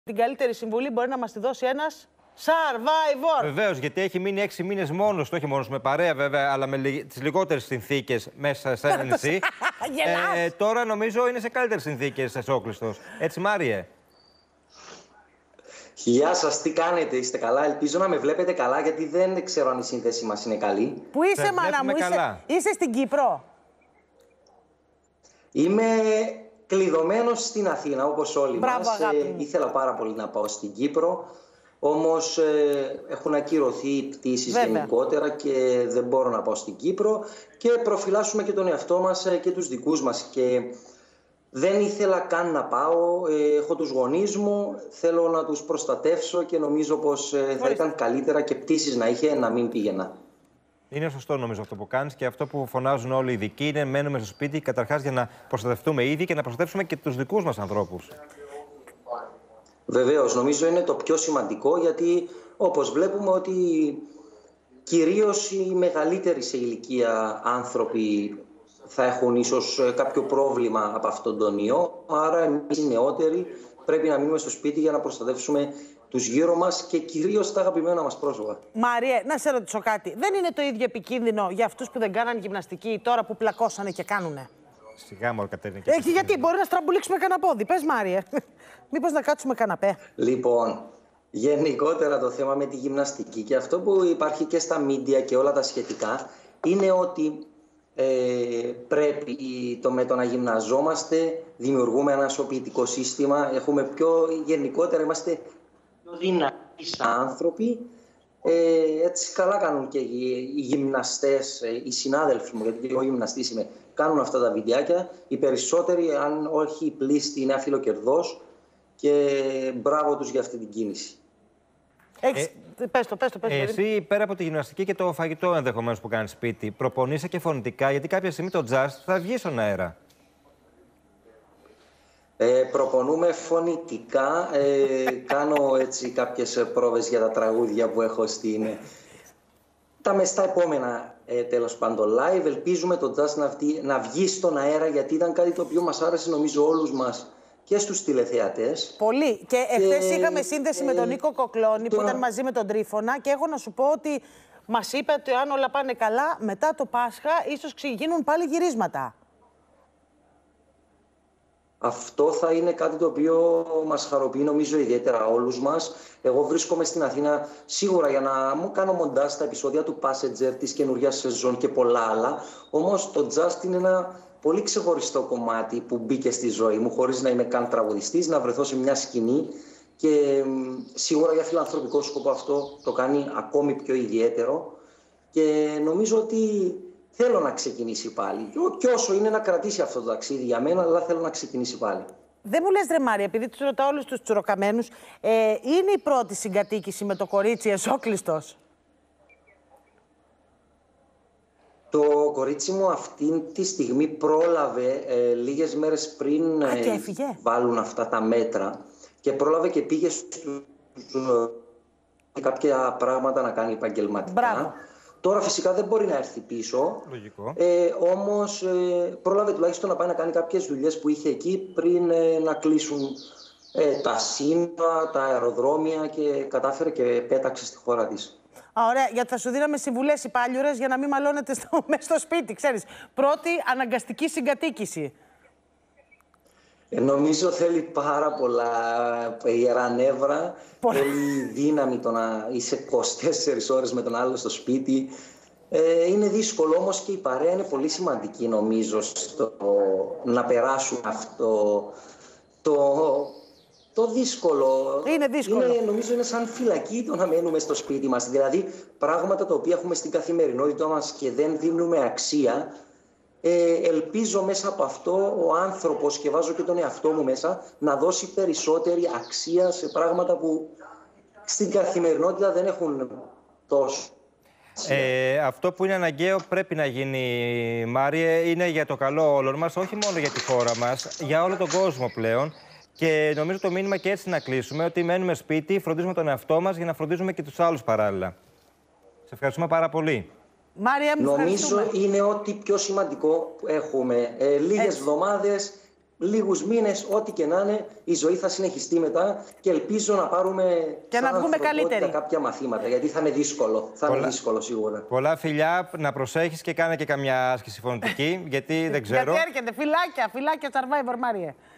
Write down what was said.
την καλύτερη συμβουλή μπορεί να μας τη δώσει ένας survivor. Βεβαίως, γιατί έχει μείνει 6 μήνες μόνος του, όχι μόνος με παρέα βέβαια, αλλά με τις λιγότερες συνθήκες μέσα σε ένα νησί. Τώρα νομίζω είναι σε καλύτερες συνθήκες εσόκλειστος. Έτσι, Μάριε? Γεια σας, τι κάνετε, είστε καλά? Ελπίζω να με βλέπετε καλά, γιατί δεν ξέρω αν η σύνδεση μας είναι καλή. Πού είσαι, μάνα μου, είσαι στην Κύπρο? Είμαι κλειδωμένος στην Αθήνα, όπως όλοι μας. Ήθελα πάρα πολύ να πάω στην Κύπρο, όμως έχουν ακυρωθεί οι πτήσεις γενικότερα και δεν μπορώ να πάω στην Κύπρο και προφυλάσσουμε και τον εαυτό μας και τους δικούς μας. Και δεν ήθελα καν να πάω, έχω τους γονείς μου, θέλω να τους προστατεύσω και νομίζω πως θα ήταν καλύτερα και πτήσεις να είχε να μην πήγαινα. Είναι σωστό νομίζω αυτό που κάνεις και αυτό που φωνάζουν όλοι οι ειδικοί είναι μένουμε στο σπίτι καταρχάς για να προστατευτούμε ήδη και να προστατεύσουμε και τους δικούς μας ανθρώπους. Βεβαίως, νομίζω είναι το πιο σημαντικό, γιατί όπως βλέπουμε ότι κυρίως οι μεγαλύτεροι σε ηλικία άνθρωποι θα έχουν ίσως κάποιο πρόβλημα από αυτόν τον ιό, άρα εμείς οι νεότεροι πρέπει να μείνουμε στο σπίτι για να προστατεύσουμε τους γύρω μας και κυρίως τα αγαπημένα μας πρόσωπα. Μάριε, να σε ρωτήσω κάτι. Δεν είναι το ίδιο επικίνδυνο για αυτούς που δεν κάναν γυμναστική τώρα που πλακώσανε και κάνουνε? Σιγά μωρέ Κατερίνα. Γιατί μπορεί να στραμπουλήξουμε κανένα πόδι. Πες, Μάριε. Μήπως να κάτσουμε καναπέ? Λοιπόν, γενικότερα το θέμα με τη γυμναστική και αυτό που υπάρχει και στα μίντια και όλα τα σχετικά είναι ότι πρέπει με το να γυμναζόμαστε δημιουργούμε ένα σωπιητικό σύστημα, έχουμε γενικότερα είμαστε πιο δυνατοί άνθρωποι. Έτσι καλά κάνουν και οι γυμναστές, οι συνάδελφοι μου, γιατί εγώ γυμναστής είμαι, κάνουν αυτά τα βιντεάκια. Οι περισσότεροι, αν όχι οι πλήστοι, είναι αφιλοκερδός και μπράβο τους για αυτή την κίνηση. Πες το. Εσύ πέρα από τη γυμναστική και το φαγητό ενδεχομένως που κάνεις σπίτι, προπονείσαι και φωνητικά, γιατί κάποια στιγμή το jazz θα βγει στον αέρα. Προπονούμε φωνητικά, κάνω έτσι κάποιες πρόβες για τα τραγούδια που έχω τα μεστά επόμενα τέλος πάντων live. Ελπίζουμε το jazz να βγει στον αέρα, γιατί ήταν κάτι το οποίο μας άρεσε νομίζω όλους μας και στους τηλεθεατές. Πολύ. Και εχθές είχαμε σύνδεση με τον Νίκο Κοκλώνη που ήταν μαζί με τον Τρίφωνα και έχω να σου πω ότι μας είπε ότι αν όλα πάνε καλά μετά το Πάσχα ίσως γίνουν πάλι γυρίσματα. Αυτό θα είναι κάτι το οποίο μας χαροποιεί νομίζω ιδιαίτερα όλους μας. Εγώ βρίσκομαι στην Αθήνα σίγουρα για να μου κάνω μοντάζ στα επεισόδια του Passenger, της καινούριας σεζόν και πολλά άλλα. Όμως το Just είναι ένα πολύ ξεχωριστό κομμάτι που μπήκε στη ζωή μου χωρίς να είμαι καν τραγουδιστής, να βρεθώ σε μια σκηνή και σίγουρα για φιλανθρωπικό σκοπό αυτό το κάνει ακόμη πιο ιδιαίτερο και νομίζω ότι θέλω να ξεκινήσει πάλι. Και όσο είναι να κρατήσει αυτό το ταξίδι για μένα, αλλά θέλω να ξεκινήσει πάλι. Δεν μου λες, ρε Μάρια, επειδή τους ρωτάω όλους τους τσουροκαμένους, είναι η πρώτη συγκατοίκηση με το κορίτσι εσόκλειστος? Το κορίτσι μου αυτή τη στιγμή πρόλαβε λίγες μέρες πριν βάλουν αυτά τα μέτρα και πρόλαβε και πήγε κάποια πράγματα να κάνει επαγγελματικά. Μπράβο. Τώρα φυσικά δεν μπορεί να έρθει πίσω, όμως πρόλαβε τουλάχιστον να πάει να κάνει κάποιες δουλειές που είχε εκεί πριν να κλείσουν τα σύνορα, τα αεροδρόμια και κατάφερε και πέταξε στη χώρα της. Ωραία, γιατί θα σου δίναμε συμβουλές οι πάλιουρες για να μην μαλώνετε μες στο σπίτι, ξέρεις. Πρώτη αναγκαστική συγκατοίκηση. Νομίζω θέλει πάρα πολλά ιερά νεύρα, θέλει δύναμη το να είσαι 24 ώρες με τον άλλο στο σπίτι. Είναι δύσκολο, όμως και η παρέα είναι πολύ σημαντική νομίζω στο να περάσουν αυτό το δύσκολο. Είναι δύσκολο. Νομίζω είναι σαν φυλακή το να μένουμε στο σπίτι μας. Δηλαδή πράγματα τα οποία έχουμε στην καθημερινότητα μας και δεν δίνουμε αξία. Ελπίζω μέσα από αυτό ο άνθρωπος, και βάζω και τον εαυτό μου μέσα, να δώσει περισσότερη αξία σε πράγματα που στην καθημερινότητα δεν έχουν τόσο. Αυτό που είναι αναγκαίο πρέπει να γίνει, Μάριε, είναι για το καλό όλων μας, όχι μόνο για τη χώρα μας, για όλο τον κόσμο πλέον. Και νομίζω το μήνυμα και έτσι να κλείσουμε, ότι μένουμε σπίτι, φροντίζουμε τον εαυτό μας για να φροντίζουμε και τους άλλους παράλληλα. Σε ευχαριστούμε πάρα πολύ. Μάρια, νομίζω είναι ό,τι πιο σημαντικό που έχουμε. Λίγες εβδομάδες λίγους μήνες, ό,τι και να είναι, η ζωή θα συνεχιστεί μετά και ελπίζω να πάρουμε και να βγούμε καλύτεροι κάποια μαθήματα, γιατί θα είναι δύσκολο. Θα είναι δύσκολο σίγουρα. Πολλά φιλιά, να προσέχεις και κάνε και καμιά άσκηση φωνητική, γιατί δεν ξέρω. Γιατί έρχεται, φυλάκια, Survivor, Μάριε.